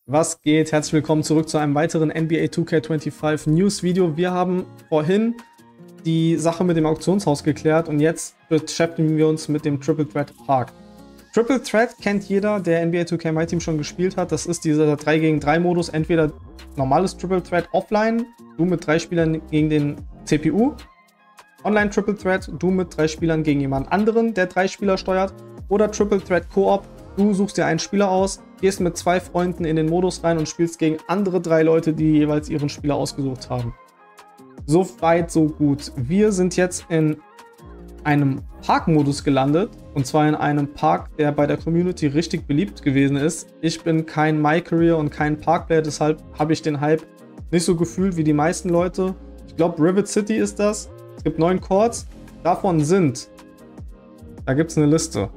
Was geht? Herzlich willkommen zurück zu einem weiteren NBA 2K25 News Video. Wir haben vorhin die Sache mit dem Auktionshaus geklärt und jetzt beschäftigen wir uns mit dem Triple Threat Park. Triple Threat kennt jeder, der NBA 2K My Team schon gespielt hat. Das ist dieser 3 gegen 3 Modus, entweder normales Triple Threat offline, du mit 3 Spielern gegen den CPU, Online Triple Threat, du mit 3 Spielern gegen jemand anderen, der 3 Spieler steuert, oder Triple Threat Co-op. Du suchst dir einen Spieler aus, gehst mit 2 Freunden in den Modus rein und spielst gegen andere 3 Leute, die jeweils ihren Spieler ausgesucht haben. So weit, so gut. Wir sind jetzt in einem Park-Modus gelandet. Und zwar in einem Park, der bei der Community richtig beliebt gewesen ist. Ich bin kein My-Career und kein Park-Player, deshalb habe ich den Hype nicht so gefühlt wie die meisten Leute. Ich glaube, Rivet City ist das. Es gibt 9 Courts. Davon sind, da gibt es eine Liste,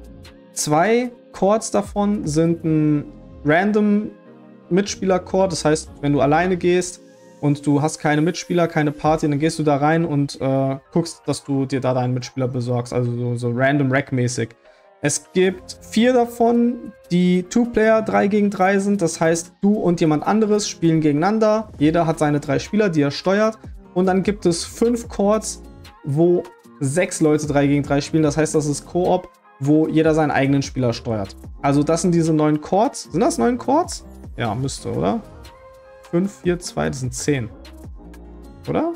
2 Courts davon sind ein random Mitspieler-Court. Das heißt, wenn du alleine gehst und du hast keine Mitspieler, keine Party, dann gehst du da rein und guckst, dass du dir da deinen Mitspieler besorgst. Also so random Rack-mäßig. Es gibt 4 davon, die 2-Player 3 gegen 3 sind. Das heißt, du und jemand anderes spielen gegeneinander. Jeder hat seine 3 Spieler, die er steuert. Und dann gibt es 5 Courts, wo 6 Leute 3 gegen 3 spielen. Das heißt, das ist Koop, wo jeder seinen eigenen Spieler steuert. Also das sind diese 9 Courts. Sind das 9 Courts? Ja, müsste, oder? 5, 4, 2, das sind 10. Oder?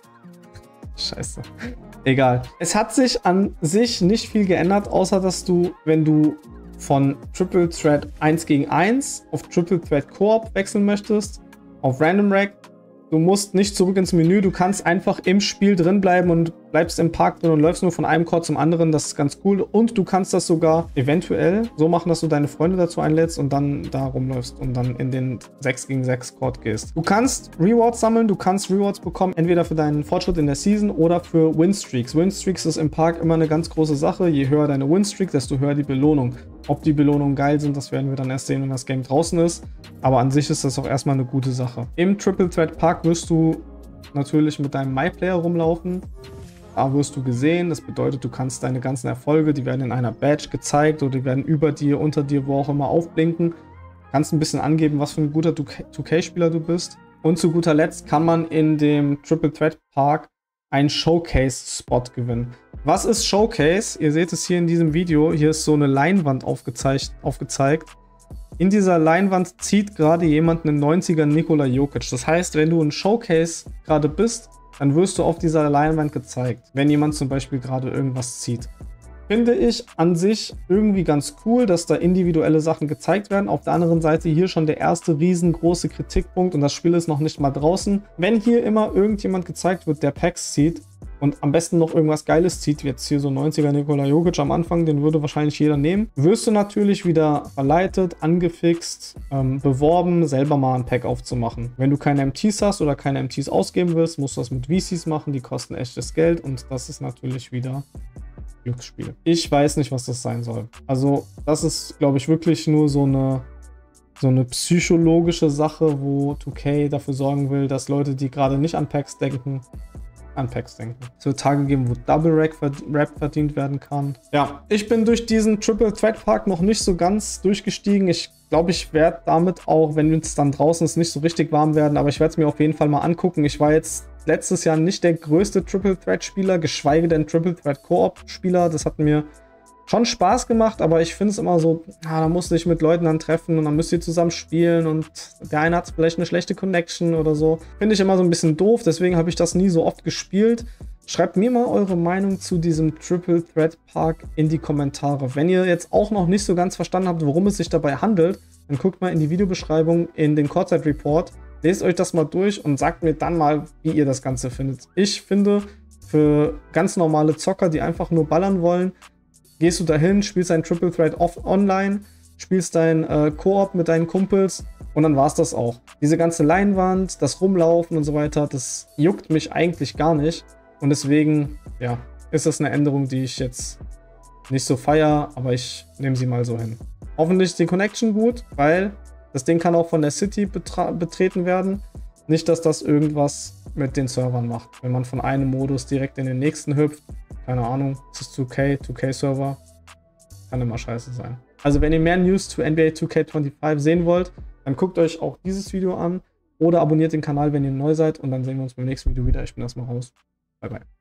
Scheiße. Egal. Es hat sich an sich nicht viel geändert, außer dass du, wenn du von Triple Threat 1 gegen 1 auf Triple Threat Co-op wechseln möchtest, auf Random Rack, du musst nicht zurück ins Menü, du kannst einfach im Spiel drin bleiben und bleibst im Park drin und läufst nur von einem Court zum anderen, das ist ganz cool. Und du kannst das sogar eventuell so machen, dass du deine Freunde dazu einlädst und dann da rumläufst und dann in den 6 gegen 6 Court gehst. Du kannst Rewards sammeln, du kannst Rewards bekommen, entweder für deinen Fortschritt in der Season oder für Winstreaks. Winstreaks ist im Park immer eine ganz große Sache, je höher deine Winstreak, desto höher die Belohnung. Ob die Belohnungen geil sind, das werden wir dann erst sehen, wenn das Game draußen ist. Aber an sich ist das auch erstmal eine gute Sache. Im Triple Threat Park wirst du natürlich mit deinem MyPlayer rumlaufen. Da wirst du gesehen. Das bedeutet, du kannst deine ganzen Erfolge, die werden in einer Badge gezeigt oder die werden über dir, unter dir, wo auch immer aufblinken. Du kannst ein bisschen angeben, was für ein guter 2K-Spieler du bist. Und zu guter Letzt kann man in dem Triple Threat Park einen Showcase-Spot gewinnen. Was ist Showcase? Ihr seht es hier in diesem Video. Hier ist so eine Leinwand aufgezeigt. In dieser Leinwand zieht gerade jemand einen 90er Nikola Jokic. Das heißt, wenn du ein Showcase gerade bist, dann wirst du auf dieser Leinwand gezeigt, wenn jemand zum Beispiel gerade irgendwas zieht. Finde ich an sich irgendwie ganz cool, dass da individuelle Sachen gezeigt werden. Auf der anderen Seite hier schon der erste riesengroße Kritikpunkt und das Spiel ist noch nicht mal draußen. Wenn hier immer irgendjemand gezeigt wird, der Packs zieht und am besten noch irgendwas Geiles zieht, wie jetzt hier so 90er Nikola Jokic am Anfang, den würde wahrscheinlich jeder nehmen, wirst du natürlich wieder verleitet, angefixt, beworben, selber mal ein Pack aufzumachen. Wenn du keine MTs hast oder keine MTs ausgeben willst, musst du das mit VCs machen, die kosten echtes Geld und das ist natürlich wieder Glücksspiel. Ich weiß nicht, was das sein soll. Also das ist, glaube ich, wirklich nur so eine psychologische Sache, wo 2K dafür sorgen will, dass Leute, die gerade nicht an Packs denken, an Packs denken. Es wird Tage geben, wo Double Rap verdient werden kann. Ja, ich bin durch diesen Triple Threat Park noch nicht so ganz durchgestiegen. Ich glaube, ich werde damit auch, wenn es dann draußen ist, nicht so richtig warm werden, aber ich werde es mir auf jeden Fall mal angucken. Ich war jetzt letztes Jahr nicht der größte Triple Threat Spieler, geschweige denn Triple Threat Co-op Spieler. Das hat mir schon Spaß gemacht, aber ich finde es immer so, da musst du dich mit Leuten dann treffen und dann müsst ihr zusammen spielen und der eine hat vielleicht eine schlechte Connection oder so. Finde ich immer so ein bisschen doof, deswegen habe ich das nie so oft gespielt. Schreibt mir mal eure Meinung zu diesem Triple Threat Park in die Kommentare. Wenn ihr jetzt auch noch nicht so ganz verstanden habt, worum es sich dabei handelt, dann guckt mal in die Videobeschreibung in den Courtside Report. Lest euch das mal durch und sagt mir dann mal, wie ihr das Ganze findet. Ich finde, für ganz normale Zocker, die einfach nur ballern wollen, gehst du dahin, spielst ein Triple Threat online, spielst dein Koop mit deinen Kumpels und dann war es das auch. Diese ganze Leinwand, das Rumlaufen und so weiter, das juckt mich eigentlich gar nicht. Und deswegen, ja, ist das eine Änderung, die ich jetzt nicht so feiere, aber ich nehme sie mal so hin. Hoffentlich ist die Connection gut, weil das Ding kann auch von der City betreten werden. Nicht, dass das irgendwas mit den Servern macht. Wenn man von einem Modus direkt in den nächsten hüpft, keine Ahnung, es ist 2K-Server, kann immer scheiße sein. Also wenn ihr mehr News zu NBA 2K25 sehen wollt, Dann guckt euch auch dieses Video an oder abonniert den Kanal, wenn ihr neu seid und dann sehen wir uns beim nächsten Video wieder. Ich bin erstmal raus. Bye, bye.